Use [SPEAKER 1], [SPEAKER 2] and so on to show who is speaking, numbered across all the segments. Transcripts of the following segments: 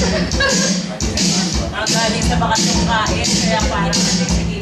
[SPEAKER 1] Galing sa bakasyong kain, kaya parang sige.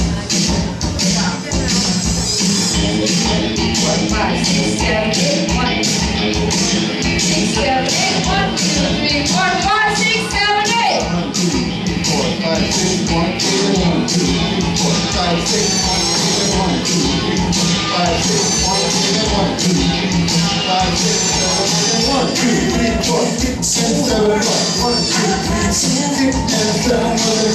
[SPEAKER 1] 1, 5, 6, 7, 8, 1, 2, 6, 7, 8, 1, 2, 3, 4, 5, 6, 7, 8. 1, 2, 4, 5, 6, 1, 2, 1, 2, 4, 5, 6, 1, 2, 5, 6, 1, 2, 5, 6, 1, 2, 4, 6, 7, 1, 2, 3, 6, and 7,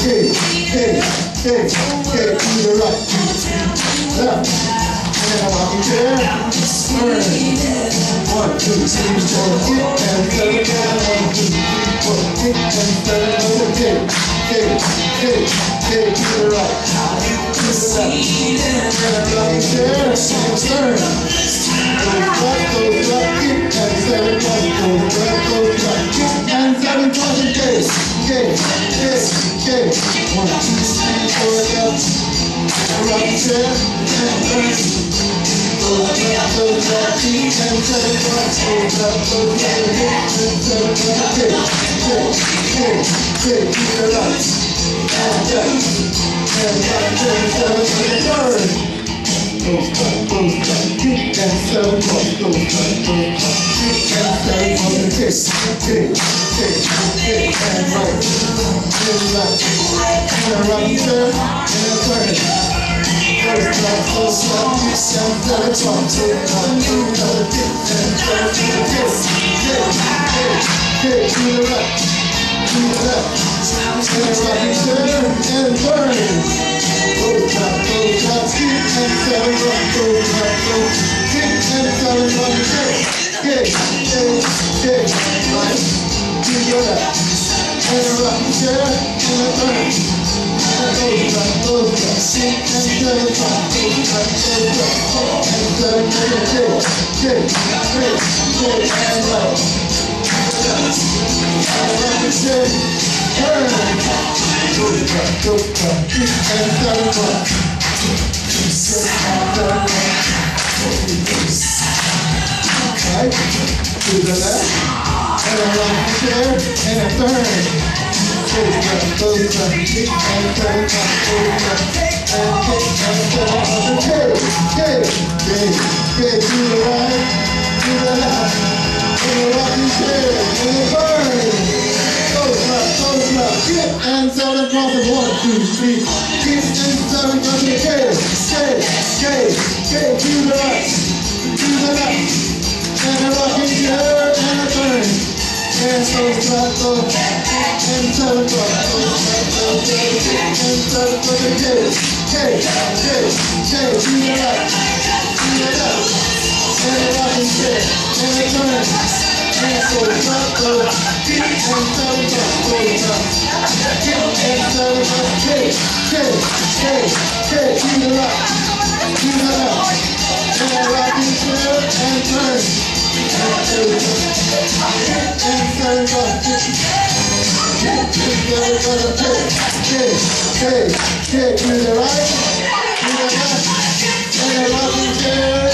[SPEAKER 1] K, to the right, left, and a rocking chair, turn, 1, 2, 3, 4, and 7, 1, 2, 3, 4, 6, and 7, K, to the right, to the left, and a rocking chair, turn, goes left, kick, and 7, goes left, kick, and 7, K, 1, 2, 3, 4, left, and rocking chair, and turn, goes left, kick, and 7, goes left, and 7, K, to the right, and left, and rocking chair, 7, turn. Goes left, kick, and 7, goes left, kick, and 7, kick, and right, and left, and a rocking chair, and a turn. Goes left, kick, and 7, kick, and 7, to the right, and a rocking chair, and turn. Goes left, kick, and 7, goes left, kick, and 7, kick, right, to your left, and a rocking chair, and a turn. Goes left, kick, and 7, goes left, and 7, kick, and right, and a rocking chair, turn. Goes left, kick, and 7, right, to the left, and a rocking chair, and a turn. Goes left, kick, and 7, goes left, and kick, and 7, K, to the right, to the left, and a rocking chair, and a turn. Goes left, kick, and 7 crosses, 1, 2, 3, kick, and 7 crosses, K, to the right, to the left, and a rocking chair, and a turn, and goes left, and 7 crosses, and 7 crosses, K, to the right, to the left, and a rocking chair, and a turn, and goes left, kick, and 7 crosses, kick, and 7 crosses, K, to the right, to the left, and a rocking chair, and turn, and goes left, and 7 crosses, K, to the right, to the left, and a rocking chair,